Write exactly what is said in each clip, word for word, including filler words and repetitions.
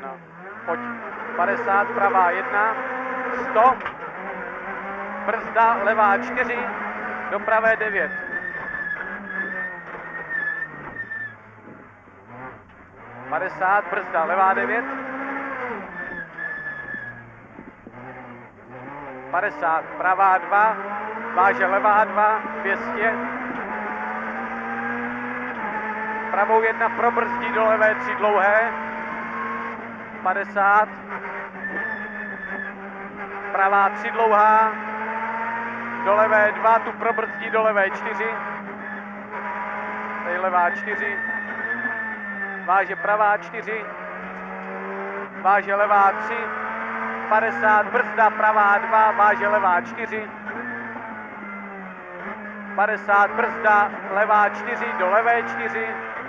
jedna. Pojď. padesát, pravá jedna. sto. Brzda, levá čtyři. Do pravé devět. padesát, brzda, levá devět. padesát, pravá dva. Váže levá dva. dvě stě. Pravou jedna probrzdí do levé tři dlouhé. padesát. Pravá tři dlouhá. Do levé dva, tu probrzdí do levé čtyři. Tady levá čtyři. Váže pravá čtyři. Váže levá tři. padesát, brzda pravá dva, váže levá čtyři. padesát, brzda levá čtyři, do levé čtyři.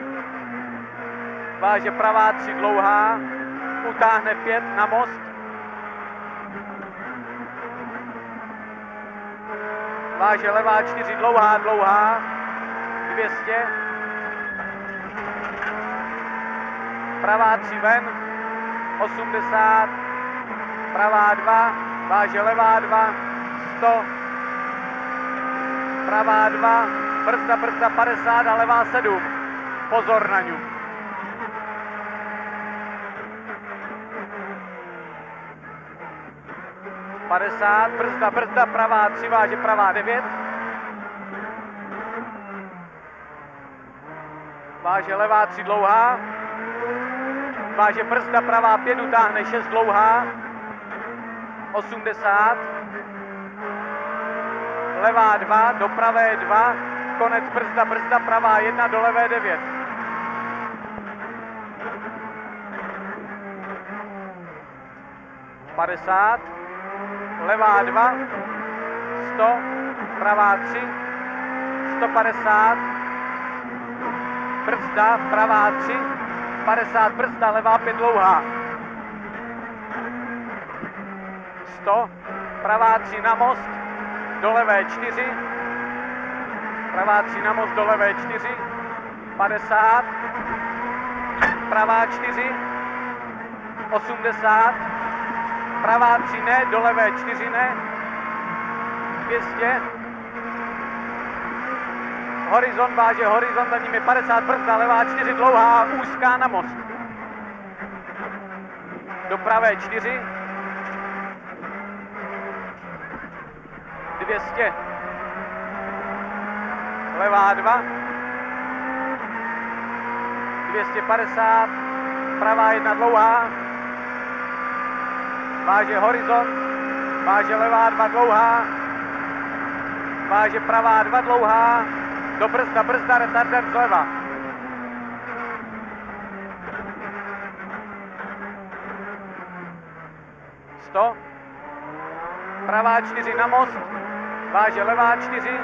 Váže pravá tři dlouhá, utáhne pět na most. Váže levá čtyři dlouhá, dlouhá, dvě stě. Pravá tři ven, osmdesát. Pravá dva, váže levá dva, sto. Pravá dva, brzda, brzda padesát a levá sedm. Pozor na ňu. padesát, brzda, brzda, pravá tři, váže pravá devět. Váže levá tři dlouhá. Váže brzda, pravá pět, utáhne šest dlouhá. osmdesát. Levá dva, do pravé dva. Konec brzda, brzda, pravá jedna, do levé devět. padesát. Levá dva, sto, pravá tři, sto padesát, brzda, pravá tři, padesát, brzda, levá pět dlouhá, sto, pravá tři na most, do levé čtyři, pravá tři na most, do levé čtyři, padesát, pravá čtyři, osmdesát, pravá tři ne, do levé čtyři ne, dvě stě. Horizont, váže horizont, za ním je padesát, brzda, levá čtyři dlouhá, úzká na most. Do pravé čtyři. dvě stě. Levá dva. dvě stě padesát. Pravá jedna dlouhá. Váže horizont, váže levá dva dlouhá, váže pravá dva dlouhá, do brzda, brzda, retarder zleva. sto. Pravá čtyři na most, váže levá čtyři.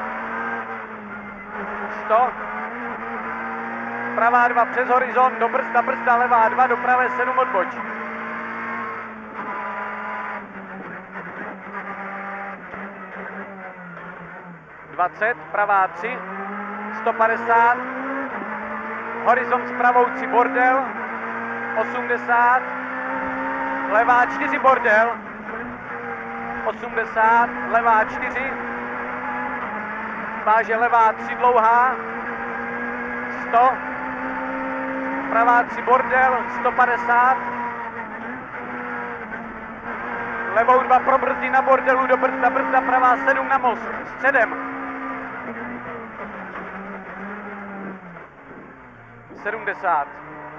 sto. Pravá dva přes horizont, do brzda, brzda, levá dva, do pravé sedm odboč. dvacet, pravá tři, sto padesát, horizont s pravou tři bordel, osmdesát, levá čtyři bordel, osmdesát, levá čtyři, váže levá tři dlouhá, sto, pravá tři bordel, sto padesát, levou dva probrzdí na bordelu, do brzda, brzda, pravá sedm na most, středem. sedmdesát.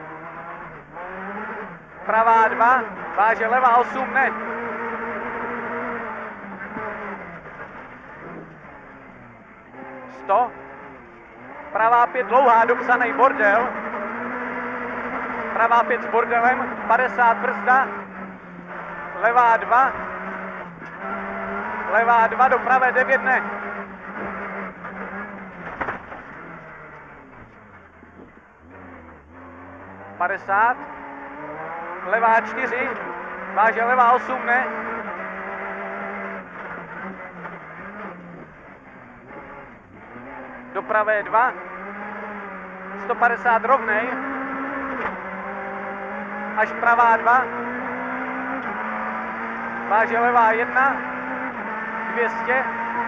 Pravá dva, váže levá osm, ne. sto. Pravá pět dlouhá, dopsaný bordel. Pravá pět s bordelem, padesát brzda. Levá dva. Levá dva, do pravé devět, ne. padesát, levá čtyři, váže levá osm, ne. Do pravé dva, sto padesát rovnej, až pravá dva. Váže levá jedna, dvě stě.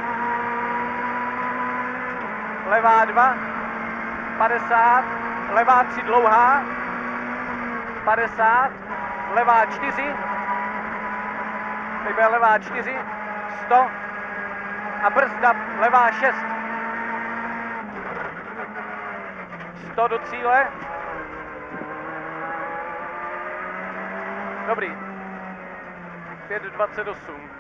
Levá dva, padesát, levá tři dlouhá, padesát, levá čtyři, teď bude levá čtyři, sto a brzda levá šest. sto do cíle. Dobrý. pět dvacet osm.